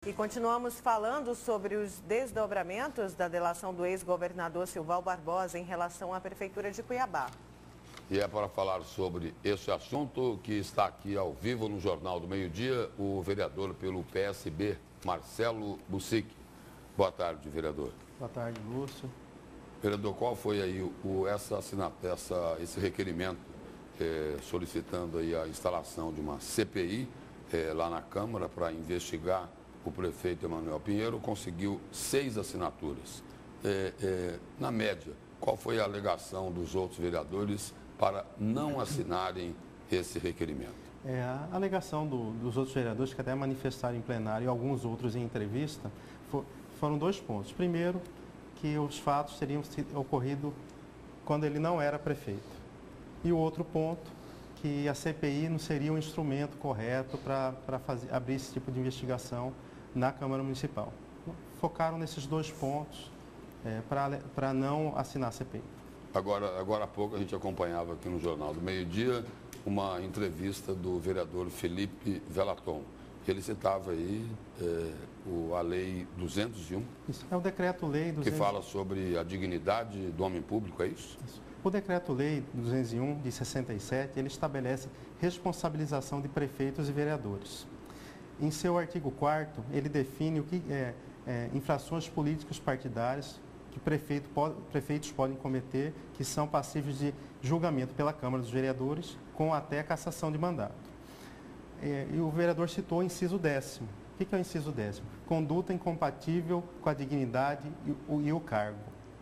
E continuamos falando sobre os desdobramentos da delação do ex-governador Silval Barbosa em relação à Prefeitura de Cuiabá. E é para falar sobre esse assunto que está aqui ao vivo no Jornal do Meio-Dia, o vereador pelo PSB, Marcelo Bussic. Boa tarde, vereador. Boa tarde, Lúcio. Vereador, qual foi aí esse requerimento solicitando aí a instalação de uma CPI lá na Câmara para investigar o prefeito Emanuel Pinheiro? Conseguiu 6 assinaturas. Na média, qual foi a alegação dos outros vereadores para não assinarem esse requerimento? A alegação dos outros vereadores, que até manifestaram em plenário e alguns outros em entrevista, foram 2 pontos. Primeiro, que os fatos teriam ocorrido quando ele não era prefeito. E o outro ponto, que a CPI não seria um instrumento correto para abrir esse tipo de investigação na Câmara Municipal. Focaram nesses 2 pontos para não assinar a CPI. Agora há pouco a gente acompanhava aqui no Jornal do Meio-Dia uma entrevista do vereador Felipe Velaton. Ele citava aí a Lei 201. Isso, é o Decreto-Lei 201. Que fala sobre a dignidade do homem público, é isso? Isso. O Decreto-Lei 201, de 67, ele estabelece responsabilização de prefeitos e vereadores. Em seu artigo 4º, ele define o que infrações políticas partidárias que prefeitos podem cometer, que são passíveis de julgamento pela Câmara dos Vereadores, com até cassação de mandato. E o vereador citou o inciso 10º. O que é o inciso 10º? Conduta incompatível com a dignidade e o cargo.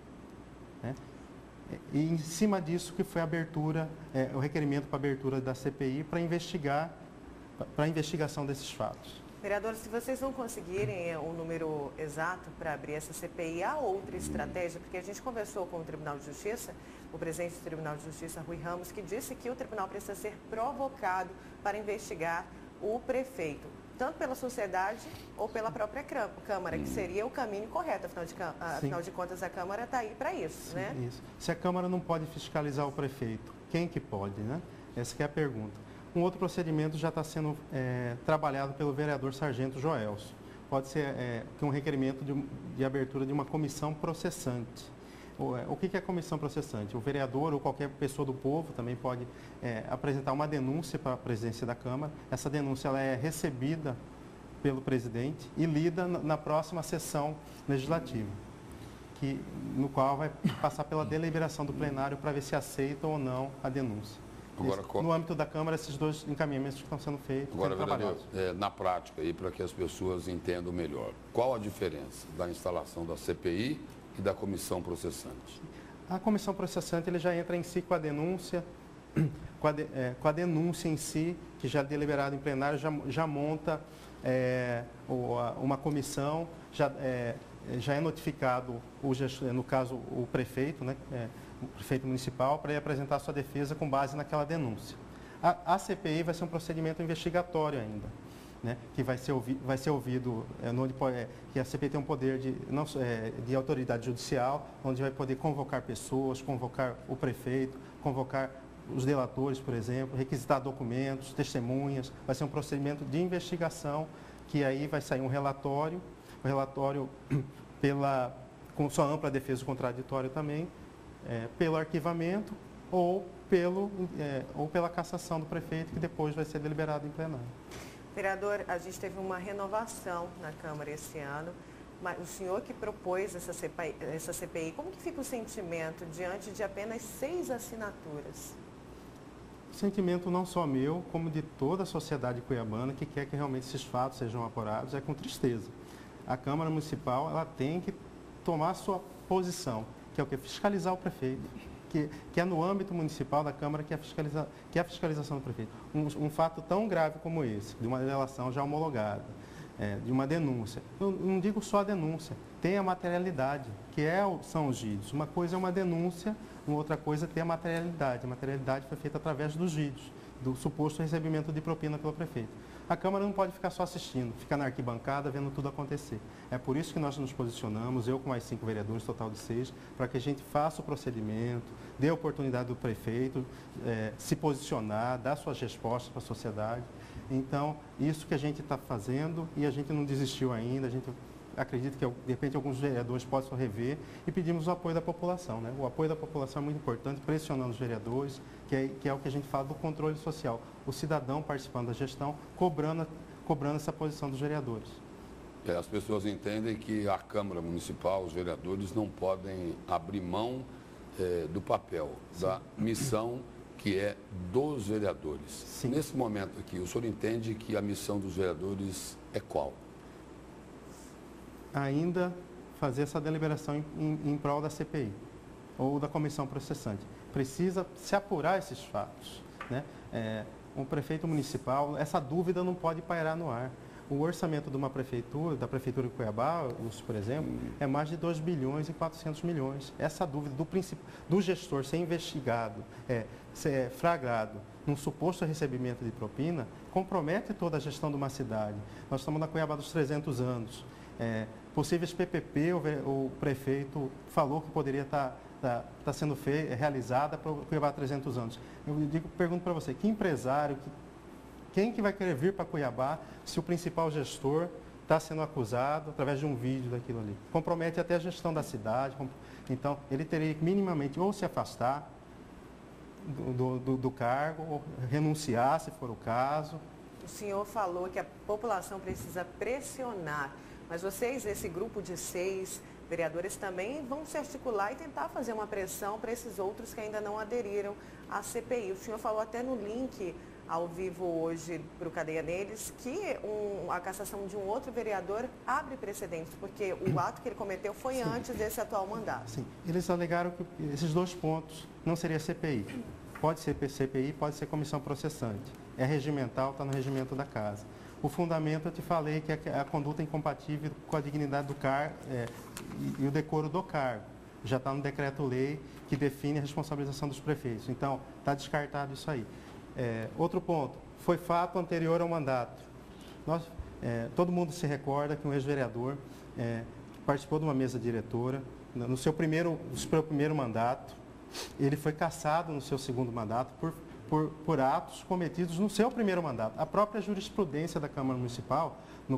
E em cima disso que foi a abertura, o requerimento para a abertura da CPI para a investigação desses fatos. Vereador, se vocês não conseguirem o número exato para abrir essa CPI, há outra estratégia? Porque a gente conversou com o Tribunal de Justiça, o presidente do Tribunal de Justiça, Rui Ramos, que disse que o tribunal precisa ser provocado para investigar o prefeito, tanto pela sociedade ou pela própria Câmara, que seria o caminho correto, afinal de contas a Câmara está aí para isso, Sim, né? Isso. Se a Câmara não pode fiscalizar o prefeito, quem que pode, né? Essa que é a pergunta. Um outro procedimento já está sendo trabalhado pelo vereador Sargento Joelso. Pode ser um requerimento de abertura de uma comissão processante. O que é a comissão processante? O vereador ou qualquer pessoa do povo também pode apresentar uma denúncia para a presidência da Câmara. Essa denúncia ela é recebida pelo presidente e lida na próxima sessão legislativa, no qual vai passar pela deliberação do plenário para ver se aceita ou não a denúncia. Agora, no âmbito da Câmara, esses 2 encaminhamentos estão sendo feitos. Agora, vereador, na prática, para que as pessoas entendam melhor, qual a diferença da instalação da CPI e da comissão processante? A comissão processante ele já entra em si com a denúncia, com a denúncia em si, que já é deliberada em plenário, já monta uma comissão, já é notificado, no caso, o prefeito, né? O prefeito municipal, para ir apresentar sua defesa com base naquela denúncia. A CPI vai ser um procedimento investigatório ainda, né? Que vai ser ouvido, que a CPI tem um poder de autoridade judicial, onde vai poder convocar pessoas, convocar o prefeito, convocar os delatores, por exemplo, requisitar documentos, testemunhas. Vai ser um procedimento de investigação, que aí vai sair um relatório com sua ampla defesa contraditória também, pelo arquivamento ou pela cassação do prefeito, que depois vai ser deliberado em plenário. Vereador, a gente teve uma renovação na Câmara esse ano, mas o senhor que propôs essa CPI, como que fica o sentimento diante de apenas 6 assinaturas? O sentimento não só meu, como de toda a sociedade cuiabana que quer que realmente esses fatos sejam apurados, é com tristeza. A Câmara Municipal ela tem que tomar a sua posição, que é o que? Fiscalizar o prefeito, que é no âmbito municipal da Câmara que é a fiscalização do prefeito. Um fato tão grave como esse, de uma delação já homologada, de uma denúncia. Eu não digo só a denúncia, tem a materialidade, são os vídeos. Uma coisa é uma denúncia, uma outra coisa é ter a materialidade. A materialidade foi feita através dos vídeos, do suposto recebimento de propina pelo prefeito. A Câmara não pode ficar só assistindo, ficar na arquibancada vendo tudo acontecer. É por isso que nós nos posicionamos, eu com mais 5 vereadores, total de 6, para que a gente faça o procedimento, dê a oportunidade do prefeito se posicionar, dar suas respostas para a sociedade. Então, isso que a gente está fazendo e a gente não desistiu ainda, a gente acredita que, de repente, alguns vereadores possam rever e pedimos o apoio da população, né? O apoio da população é muito importante, pressionando os vereadores, que é o que a gente fala do controle social. O cidadão participando da gestão, cobrando essa posição dos vereadores. As pessoas entendem que a Câmara Municipal, os vereadores, não podem abrir mão do papel, da missão que é dos vereadores. Sim. Nesse momento aqui, o senhor entende que a missão dos vereadores é qual? Ainda fazer essa deliberação em prol da CPI ou da comissão processante. Precisa se apurar esses fatos, né? Um prefeito municipal, essa dúvida não pode pairar no ar. O orçamento de uma prefeitura, da Prefeitura de Cuiabá, por exemplo, é mais de 2 bilhões e 400 milhões. Essa dúvida do gestor ser investigado, ser flagrado num suposto recebimento de propina, compromete toda a gestão de uma cidade. Nós estamos na Cuiabá dos 300 anos. Possíveis PPP, o prefeito falou que poderia estar sendo realizada para o Cuiabá 300 anos. Eu pergunto para você, que empresário, quem que vai querer vir para Cuiabá se o principal gestor está sendo acusado através de um vídeo daquilo ali? Compromete até a gestão da cidade. Então, ele teria que minimamente ou se afastar do cargo, ou renunciar, se for o caso. O senhor falou que a população precisa pressionar, mas vocês, esse grupo de 6 vereadores, também vão se articular e tentar fazer uma pressão para esses outros que ainda não aderiram à CPI. O senhor falou até no link ao vivo hoje para o Cadeia Neles que a cassação de um outro vereador abre precedentes, porque o ato que ele cometeu foi Sim. antes desse atual mandato. Sim, eles alegaram que esses 2 pontos não seria CPI. Pode ser CPI, pode ser comissão processante. É regimental, está no regimento da casa. O fundamento, eu te falei, que é a conduta incompatível com a dignidade do cargo e o decoro do cargo. Já está no decreto-lei que define a responsabilização dos prefeitos. Então, está descartado isso aí. Outro ponto, foi fato anterior ao mandato. Todo mundo se recorda que um ex-vereador participou de uma mesa diretora, no seu primeiro mandato, ele foi cassado no seu segundo mandato por atos cometidos no seu primeiro mandato. A própria jurisprudência da Câmara Municipal,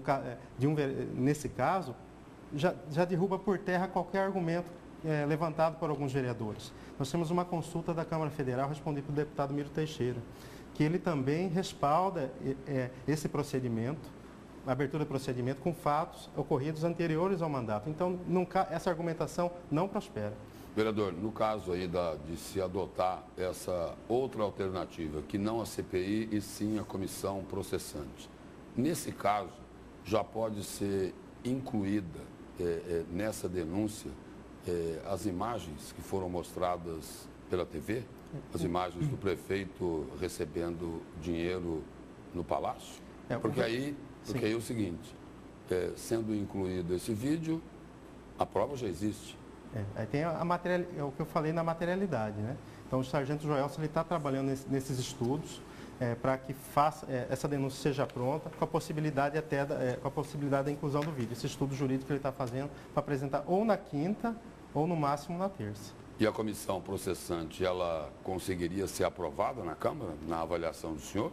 nesse caso, já derruba por terra qualquer argumento levantado por alguns vereadores. Nós temos uma consulta da Câmara Federal respondida pelo deputado Miro Teixeira, que ele também respalda esse procedimento, a abertura do procedimento, com fatos ocorridos anteriores ao mandato. Então, essa argumentação não prospera. Vereador, no caso aí de se adotar essa outra alternativa, que não a CPI e sim a comissão processante, nesse caso, já pode ser incluída nessa denúncia as imagens que foram mostradas pela TV, as imagens do prefeito recebendo dinheiro no palácio? Porque aí é o seguinte, sendo incluído esse vídeo, a prova já existe. Aí tem o que eu falei na materialidade, né? Então, o sargento Joelson está trabalhando nesses estudos para que essa denúncia seja pronta, com a possibilidade da inclusão do vídeo. Esse estudo jurídico que ele está fazendo para apresentar ou na quinta ou no máximo na terça. E a comissão processante, ela conseguiria ser aprovada na Câmara, na avaliação do senhor?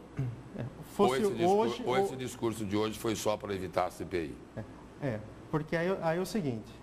Ou esse discurso de hoje foi só para evitar a CPI? Porque aí é o seguinte,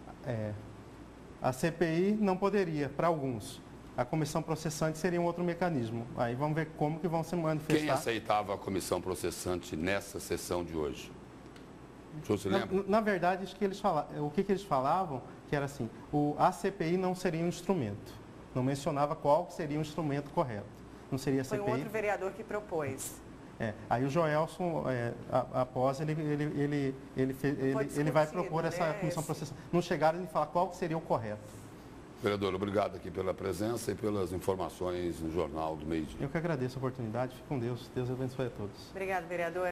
a CPI não poderia, para alguns. A comissão processante seria um outro mecanismo. Aí vamos ver como que vão se manifestar. Quem aceitava a comissão processante nessa sessão de hoje? O senhor se lembra? Na verdade, o que eles falavam, que era assim, a CPI não seria um instrumento. Não mencionava qual seria o instrumento correto. Não seria a CPI. Foi um outro vereador que propôs. Aí o Joelson, após, ele vai propor essa comissão processante. Não chegaram a falar qual seria o correto. Vereador, obrigado aqui pela presença e pelas informações no Jornal do Meio-Dia. Eu que agradeço a oportunidade. Fique com Deus. Deus abençoe a todos. Obrigado, vereador.